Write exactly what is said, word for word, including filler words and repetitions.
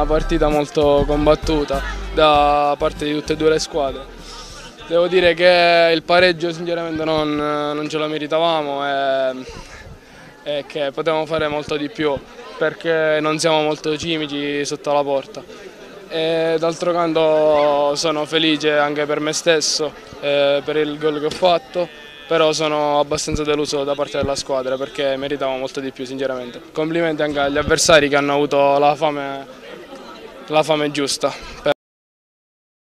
partita molto combattuta da parte di tutte e due le squadre. Devo dire che il pareggio sinceramente non, non ce lo meritavamo e, e che potevamo fare molto di più perché non siamo molto cinici sotto la porta. D'altro canto sono felice anche per me stesso, eh, per il gol che ho fatto, però sono abbastanza deluso da parte della squadra perché meritavamo molto di più sinceramente. Complimenti anche agli avversari che hanno avuto la fame, la fame giusta.